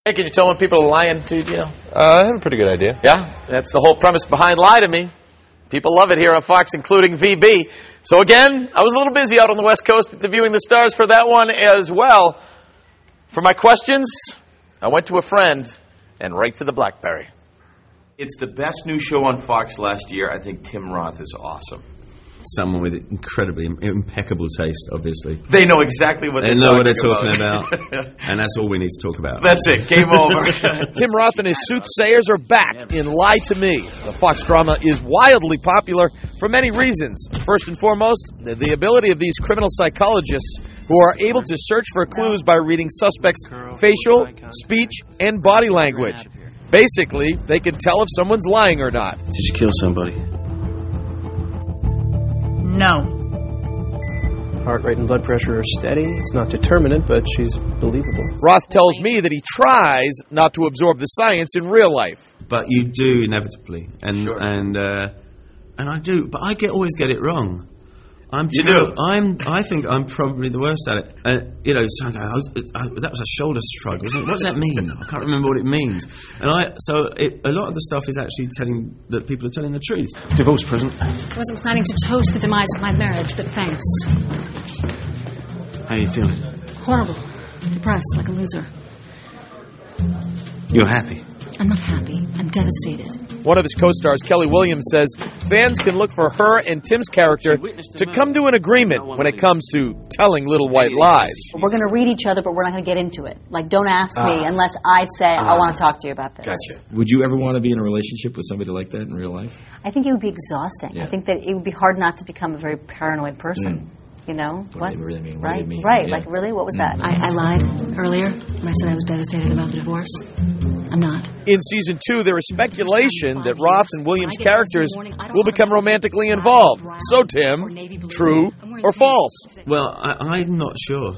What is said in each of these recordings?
Hey, can you tell when people are lying to you? I have a pretty good idea. Yeah, that's the whole premise behind Lie to Me. People love it here on Fox, including VB. So again, I was a little busy out on the West Coast viewing the stars for that one as well. For my questions, I went to a friend and right to the BlackBerry. It's the best new show on Fox last year. I think Tim Roth is awesome. Someone with incredibly impeccable taste, obviously. They know exactly what they know what they're talking about. And that's all we need to talk about. That's it. Game over. Tim Roth and his soothsayers are back in Lie to Me. The Fox drama is wildly popular for many reasons. First and foremost, the ability of these criminal psychologists who are able to search for clues by reading suspects' facial, speech, and body language. Basically, they can tell if someone's lying or not. Did you kill somebody? No. Heart rate and blood pressure are steady. It's not determinate, but she's believable. Roth tells me that he tries not to absorb the science in real life. But you do inevitably, and sure. and I do. But I always get it wrong. You do. I think I'm probably the worst at it. So that was a shoulder shrug, wasn't it? What does that mean? I can't remember what it means. And a lot of the stuff is actually telling that people are telling the truth. Divorce present. I wasn't planning to toast the demise of my marriage, but thanks. How are you feeling? Horrible. Depressed, like a loser. You're happy? I'm not happy. I'm devastated. One of his co-stars, Kelly Williams, says fans can look for her and Tim's character to come to an agreement when it comes to telling little white lies. We're going to read each other, but we're not going to get into it. Like, don't ask me unless I say, I want to talk to you about this. Gotcha. Would you ever want to be in a relationship with somebody like that in real life? I think it would be exhausting. Yeah. I think that it would be hard not to become a very paranoid person. You know? What do you really mean? Right, what do you mean? right. Yeah. Like, really? What was that? I lied earlier when I said I was devastated about the divorce. I'm not. In Season 2, there is speculation that Roth and Williams' characters will become romantically involved. So, Tim, true or false? Well, I'm not sure.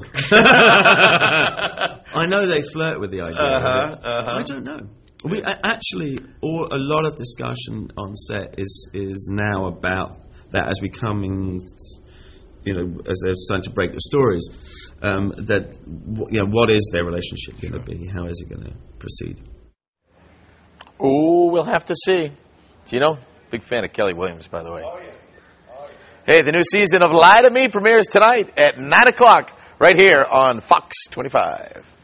I know they flirt with the idea. I don't know. We actually, a lot of discussion on set is now about that as we come in. As they're starting to break the stories, what is their relationship going to be? How is it going to proceed? Ooh, we'll have to see. Do you know? Big fan of Kelly Williams, by the way. Hey, the new season of Lie to Me premieres tonight at 9 o'clock right here on Fox 25.